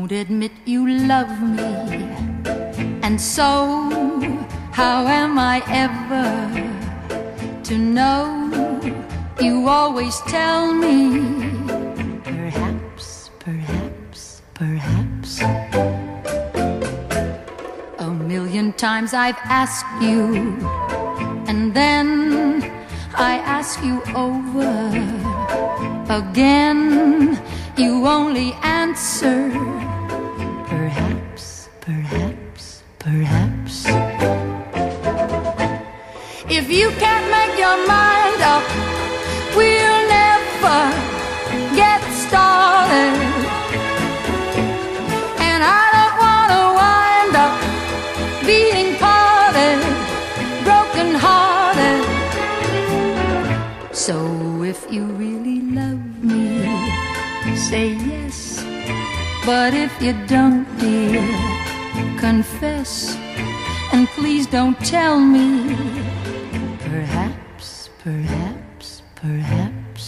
won't admit you love me, and so how am I ever to know? You always tell me, perhaps, perhaps, perhaps. A million times I've asked you, and then I ask you over again. You only answer, perhaps, perhaps, perhaps. If you can't make your mind up, we'll never get started. And I don't want to wind up being parted, broken hearted. So if you really love me, say yes. But if you don't, dear, confess. And please don't tell me, perhaps, perhaps, perhaps.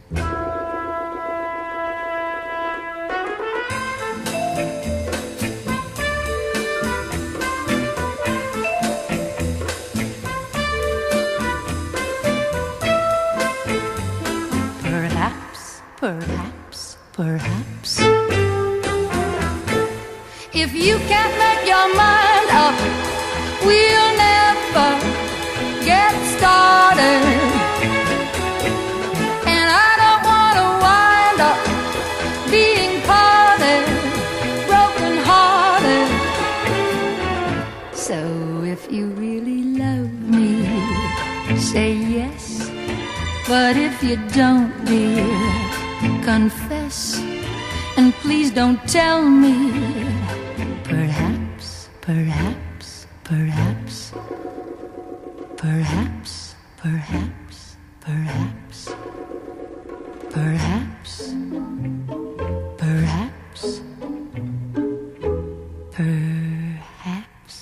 Perhaps, perhaps, perhaps. If you can't make your mind up, we'll never get started. And I don't want to wind up being parted, broken hearted. So if you really love me, say yes. But if you don't, dear, confess. And please don't tell me, perhaps, perhaps, perhaps, perhaps, perhaps, perhaps, perhaps, perhaps, perhaps.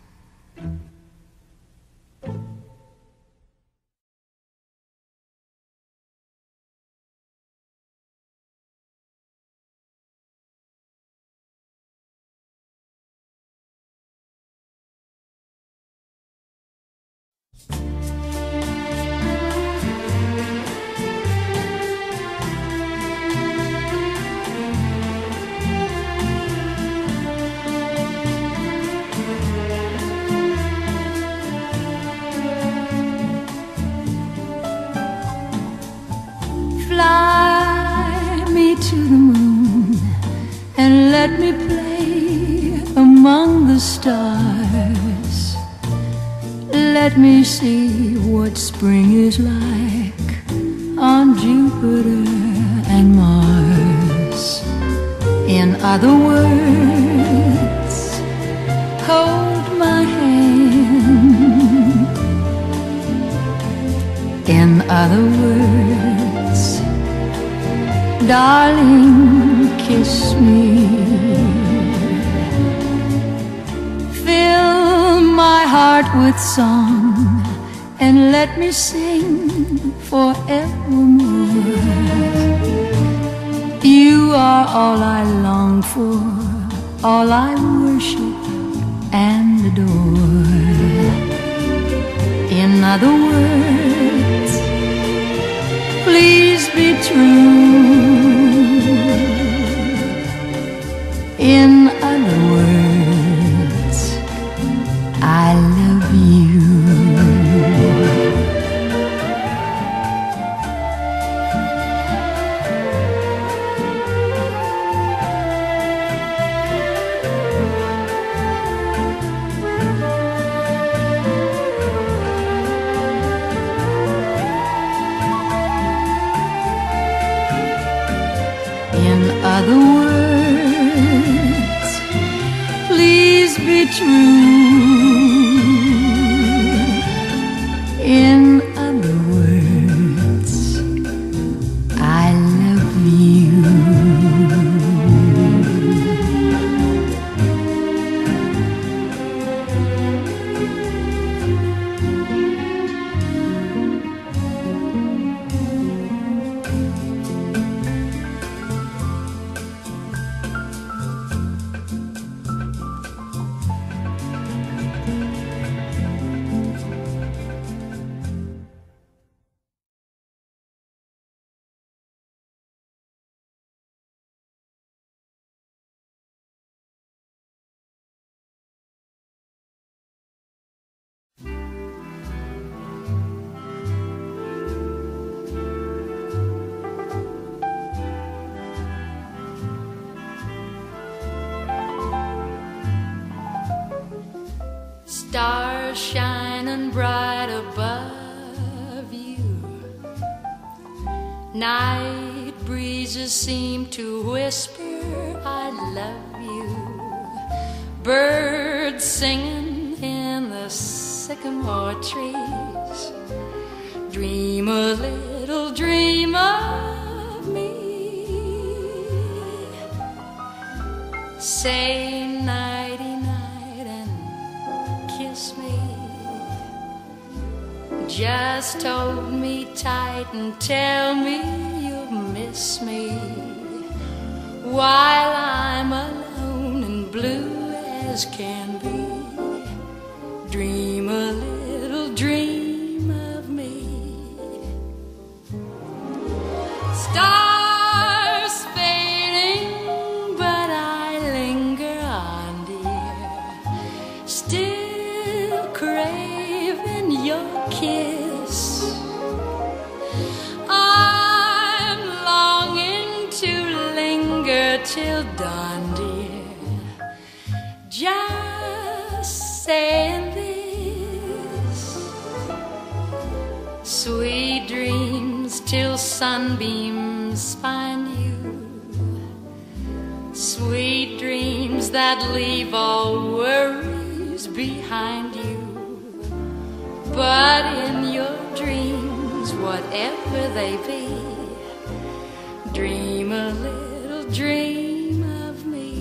Fly me to the moon and let me play among the stars. Let me see what spring is like on Jupiter and Mars. In other words, hold my hand. In other words, darling, kiss me. Fill my heart with song and let me sing forevermore. You are all I long for, all I worship and adore. In other words, please be true. In other words, I love you. In other words, please be true. In other words, I love you. Stars shining bright above you. Night breezes seem to whisper, I love you. Birds singing in the sycamore trees. Dream a little dream of me. Say nighty-night and kiss me. Just hold me tight and tell me you'll miss me while I'm alone and blue as can be. Dream a little dream of me. Stars fading, but I linger on, dear, still craving your kiss. I'm longing to linger till dawn, dear, just saying this. Sweet dreams till sunbeams find you. Sweet dreams that leave all worries behind you. But in your dreams, whatever they be, dream a little dream of me.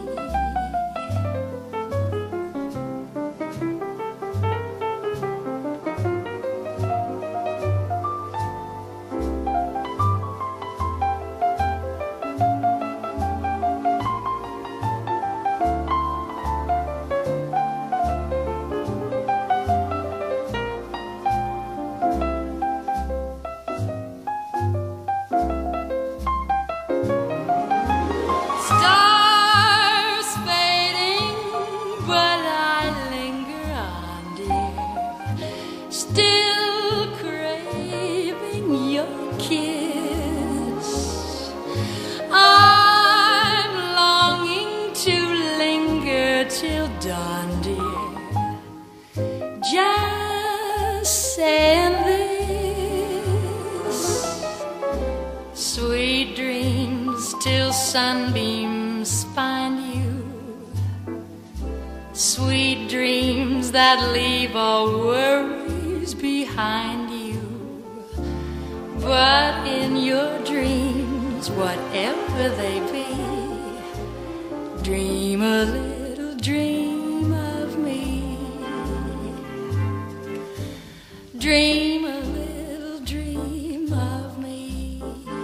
Stars fading, but I linger on, dear, still craving your kiss. I'm longing to linger till dawn, dear, just saying this. Sweet dreams till sunbeams find you. Sweet dreams that leave all worries behind you. But in your dreams, whatever they be, dream a little dream of me. Dream a little dream of me.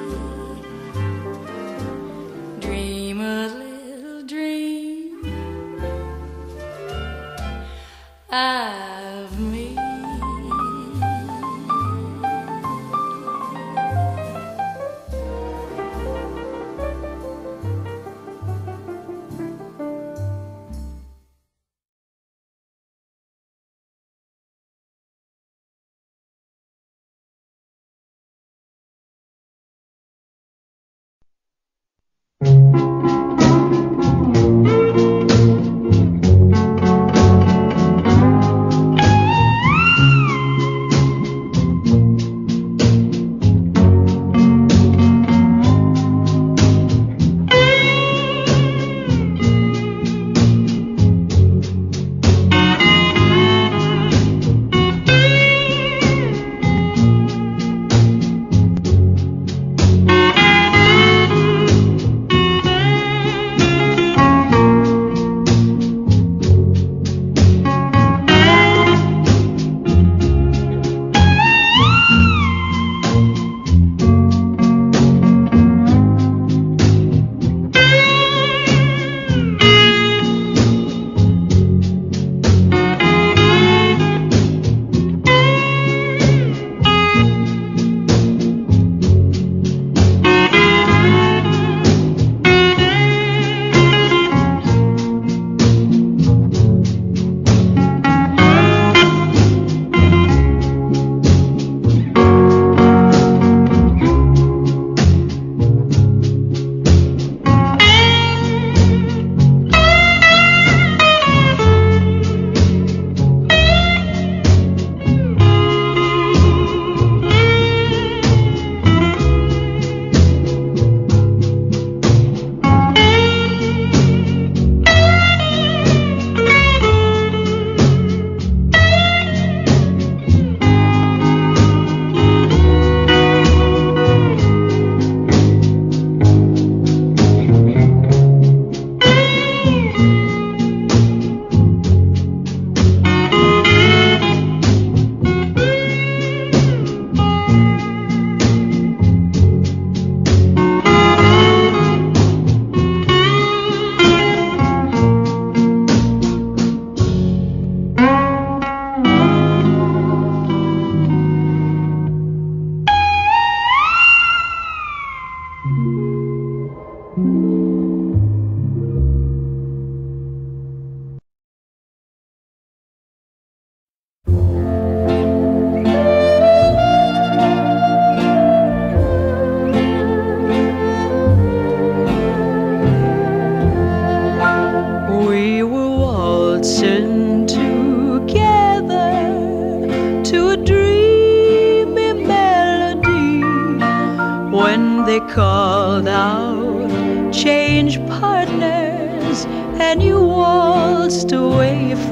Dream a little dream of me.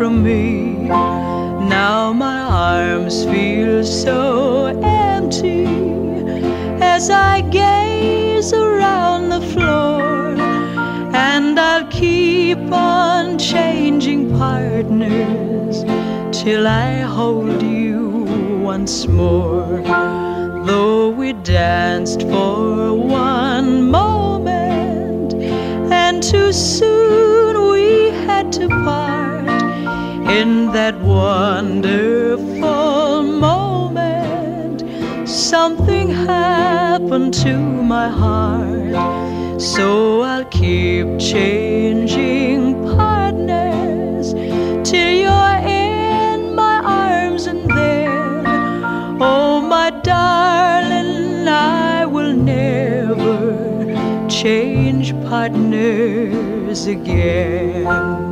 from me. Now my arms feel so empty as I gaze around the floor, and I'll keep on changing partners till I hold you once more. Though we danced for one moment, and too soon we had to part, in that wonderful moment something happened to my heart. So I'll keep changing partners till you're in my arms, and then, oh my darling, I will never change partners again.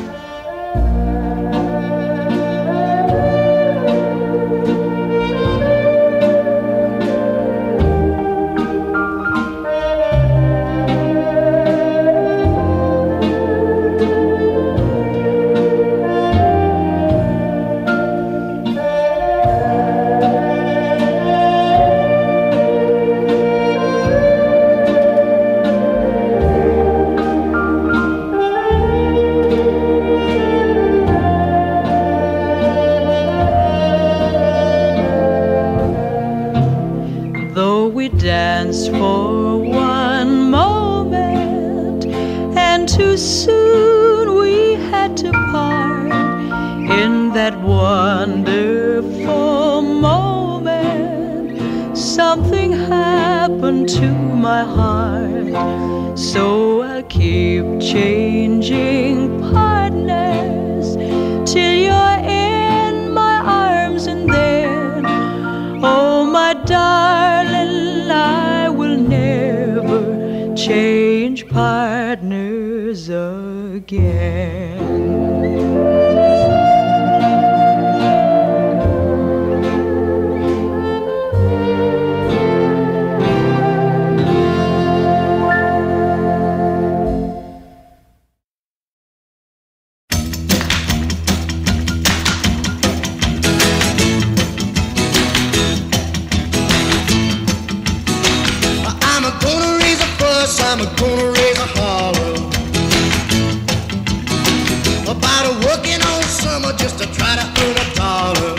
Danced for one moment, and too soon we had to part, in that wonderful moment something happened to my heart. So I'll keep changing partners till you're in my arms, and then, oh my darling, I will never change partners again. I'm gonna raise a holler about working all summer just to try to earn a dollar.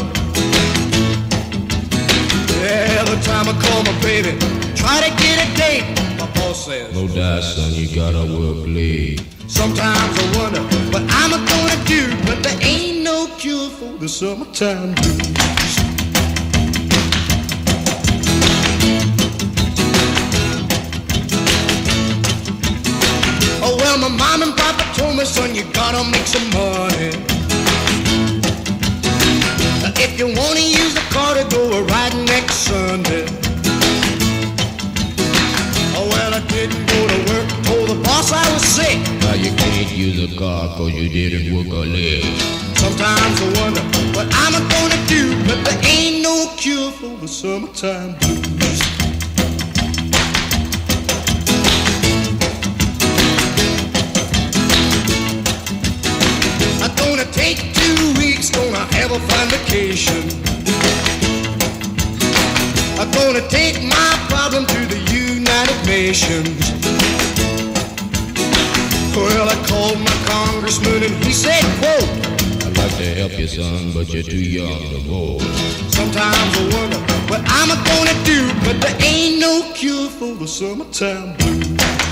Every time I call my baby, try to get a date, my boss says, no doubt, son, you gotta work late. Sometimes I wonder what I'm gonna do, but there ain't no cure for the summertime blues. Well, my mom and papa told me, son, you gotta make some money. If you wanna use the car to go a riding next Sunday. Oh, well, I didn't go to work, told the boss I was sick. Now you can't use a car cause you didn't work a leg. Sometimes I wonder what I'm gonna do, but there ain't no cure for the summertime blues. Take 2 weeks, gonna have a fine vacation. I'm gonna take my problem to the United Nations. Well, I called my congressman and he said, quote, I'd like to help you, son, but you're too young to vote. Sometimes I wonder what I'm gonna do, but there ain't no cure for the summertime blues.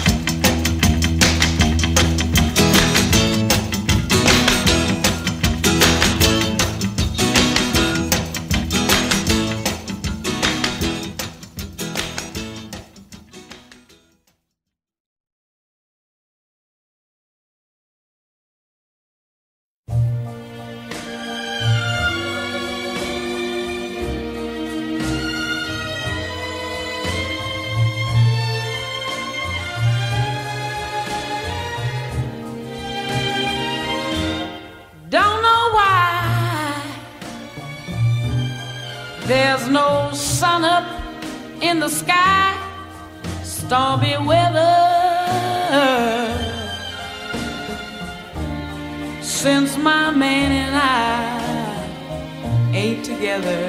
There's no sun up in the sky, stormy weather. since my man and I ain't together.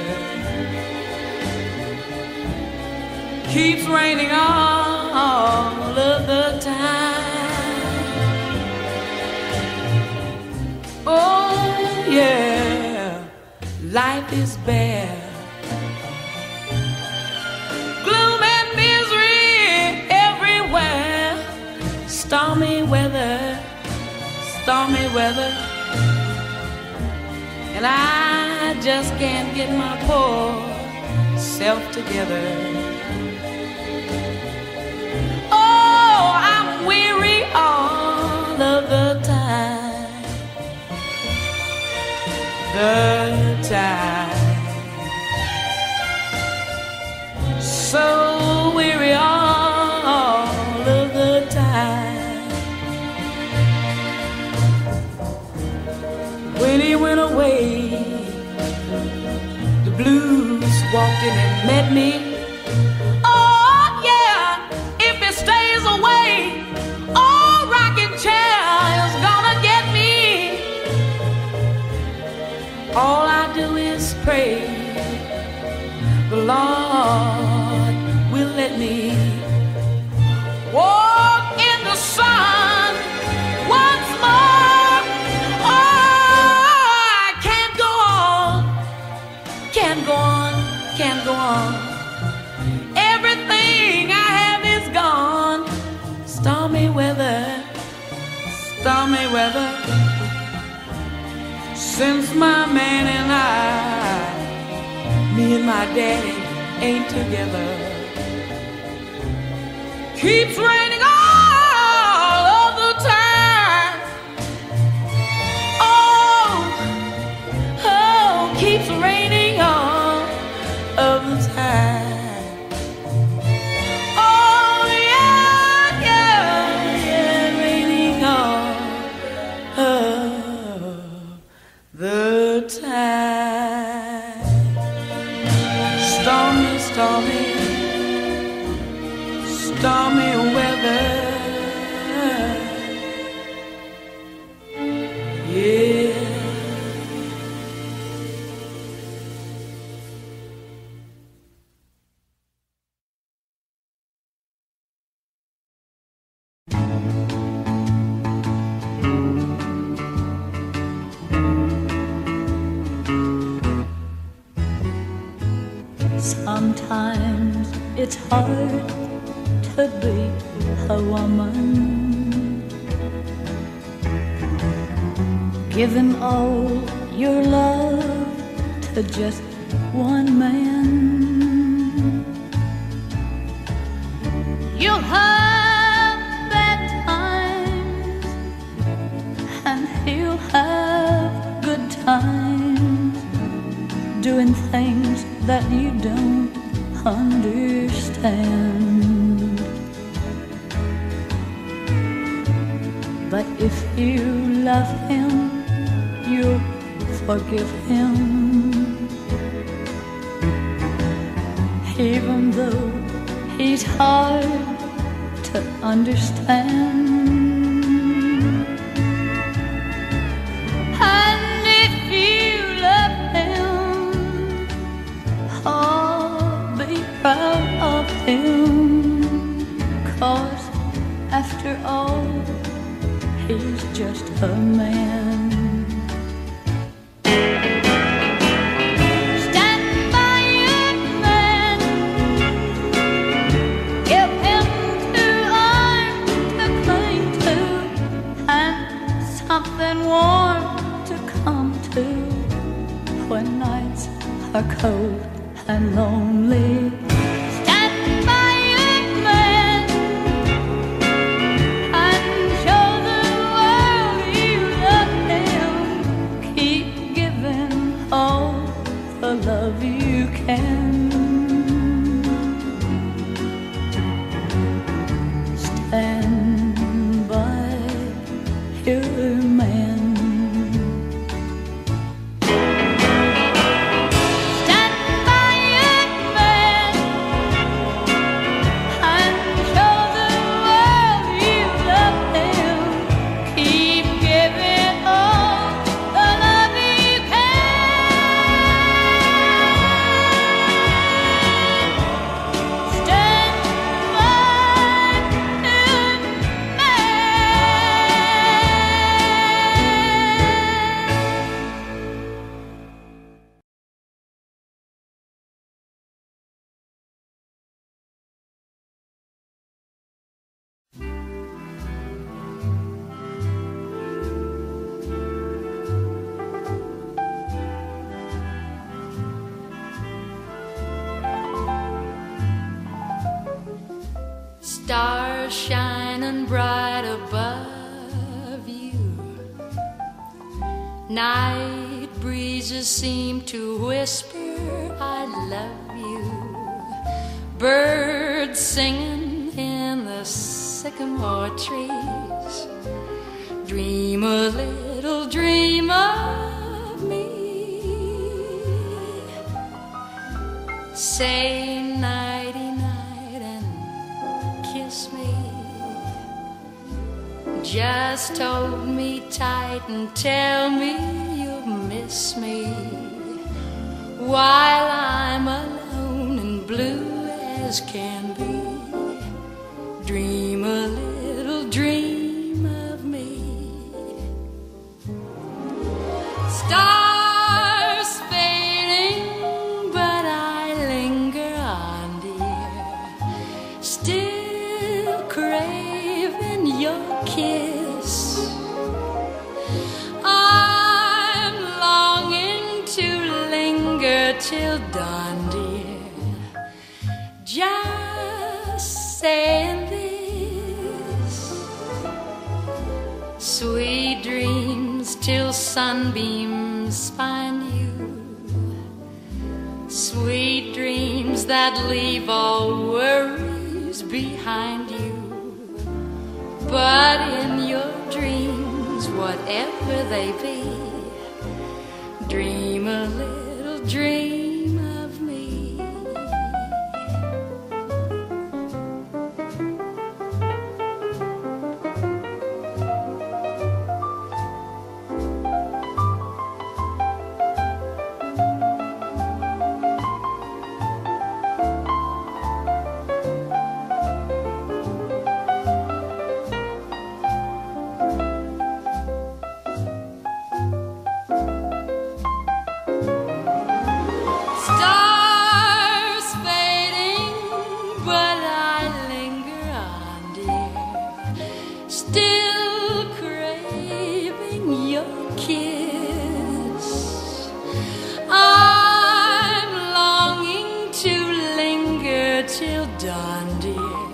Keeps raining all of the time. Oh yeah, life is bare. Gloom and misery everywhere. Stormy weather, stormy weather. And I just can't get my poor self together. Oh, I'm weary all of the time. The time. So weary all of the time. When he went away, the blues walked in and met me. Oh yeah, if he stays away, old rocking chair is gonna get me. All I do is pray the Lord will let me walk in the sun once more. Oh, I can't go on, can't go on, can't go on. Everything I have is gone. Stormy weather, stormy weather. Since my man and me and my daddy ain't together. Keeps raining all of the time. Oh, oh, keeps raining all of the time. Oh yeah, yeah, yeah, raining all of the time. Stormy, stormy, stormy weather. Yeah. Sometimes it's hard to be a woman, giving all your love to just one man. You'll have bad times and he'll have good times, doing things that you don't understand. But if you love him, you'll forgive him, even though he's hard to understand. And if you love him, be proud of him, 'cause after all, he's just a man. Stand by your man, give him 2 arms to cling to, and something warm to come to when nights are cold and lonely. Stand by your man and show the world you love him. Keep giving all the love you can. Stand by your man. Stand by your man. Stars shining bright above you. Night breezes seem to whisper, I love you. Birds singing in the sycamore trees. Dream a little dream of me. Say nighty-night and kiss me. Just hold me tight and tell me you'll miss me while I'm alone and blue as can be. Dream a little dream of me. Stars fading, but I linger on, dear, still craving your kiss. I'm longing to linger till dawn, dear, just saying this. Sweet dreams till sunbeams find you. Sweet dreams that leave all worries behind you. But in your dreams, whatever they be, dream a little dream of me. Stars fading, but I linger on, dear, still craving your kiss. I'm longing to linger till dawn, dear,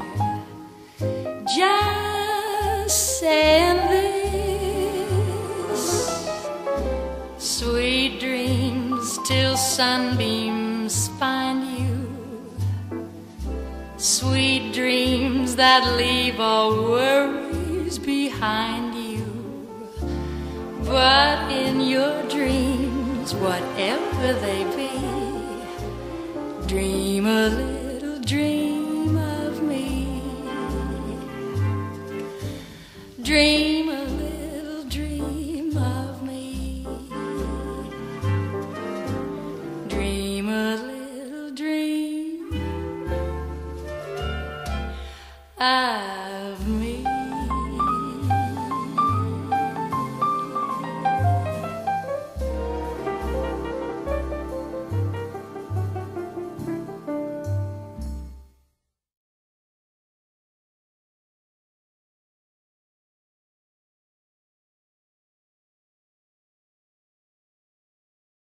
just saying this. Sweet dreams till sunbeams find you. Sweet dreams that leave all worries behind you. But in your dreams, whatever they be, dream a little dream of me. Dream a little dream of me. Dream a little dream of me.